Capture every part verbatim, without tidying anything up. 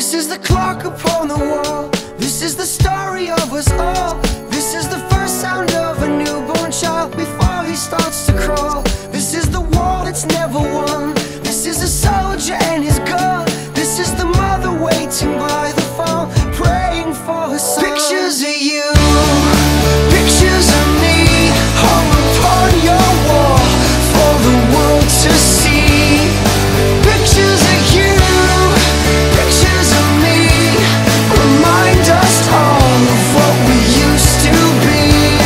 This is the clock upon the wall. This is the story of us all. This is the first sound of a newborn child before he starts to crawl. This is the war that's never won. This is a soldier and his gun. This is the mother waiting by the phone, praying for her son. Pictures of you, pictures of me, hung upon your wall for the world to see. Pictures of you, pictures of me, remind us all of what we used to be.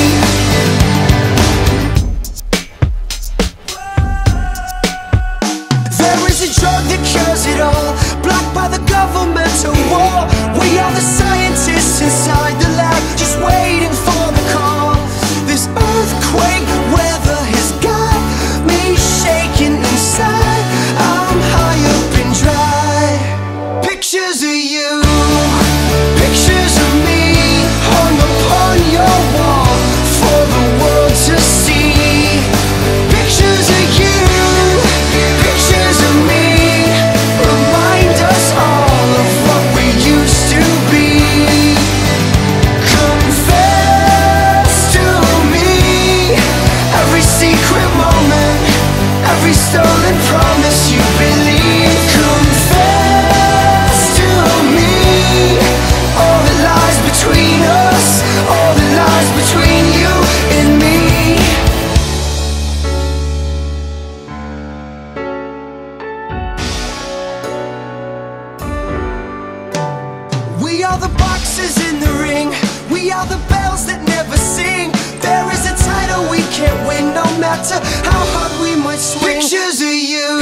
There is a drug that cures it all, blocked by the governmental war. We are the scientists inside the lab, just waiting for the call. This earthquake weather has got me shaking inside. I'm high up and dry. Pictures of you, pictures of me, hung upon your wall for the world to see. Pictures of you, pictures of me, remind us all of what we used to be. Confess to me every secret moment, every stolen promise you believe. Confess to me all the lies between us, all the lies between you and me. We are the boxes in the ring, we are the bells that never sing. There is a title we can't win, no matter how hard we might swing. Pictures of you,